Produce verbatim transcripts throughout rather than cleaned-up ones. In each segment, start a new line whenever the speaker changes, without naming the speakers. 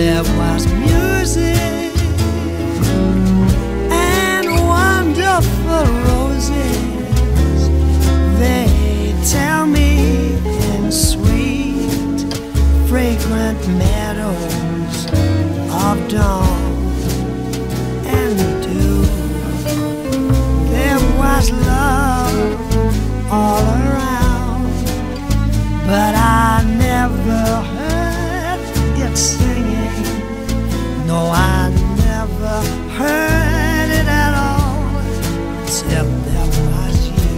There was music and wonderful roses. They tell me in sweet, fragrant meadows of dawn and dew. There was love all around, but I never heard it singing. No, I never heard it at all till there was you.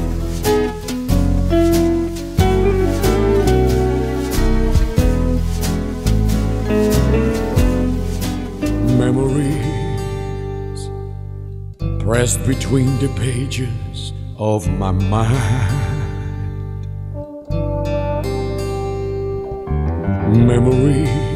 Memories pressed between the pages of my mind. Memories